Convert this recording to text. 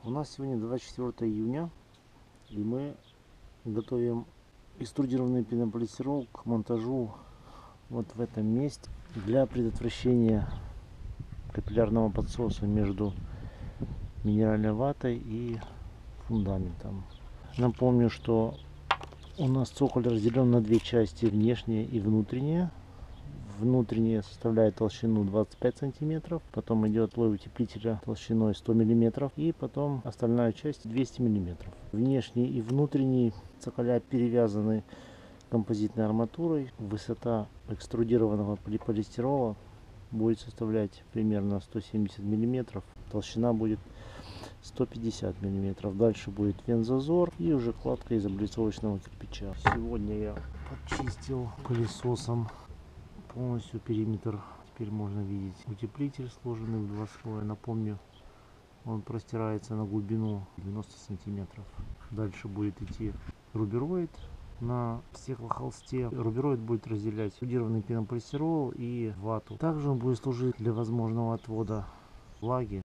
У нас сегодня 24 июня, и мы готовим экструдированный пенополистирол к монтажу вот в этом месте для предотвращения капиллярного подсоса между минеральной ватой и фундаментом. Напомню, что у нас цоколь разделен на две части: внешняя и внутренняя. Внутренняя составляет толщину 25 сантиметров, потом идет слой утеплителя толщиной 100 миллиметров, и потом остальная часть 200 миллиметров. Внешний и внутренний цоколя перевязаны композитной арматурой. Высота экструдированного полиполистирола будет составлять примерно 170 миллиметров, толщина будет 150 миллиметров. Дальше будет вензазор и уже кладка из облицовочного кирпича. Сегодня я подчистил пылесосом полностью периметр. Теперь можно видеть утеплитель, сложенный в два слоя. Напомню, он простирается на глубину 90 сантиметров. Дальше будет идти рубероид на стеклохолсте. Рубероид будет разделять экструдированный пенополистирол и вату. Также он будет служить для возможного отвода влаги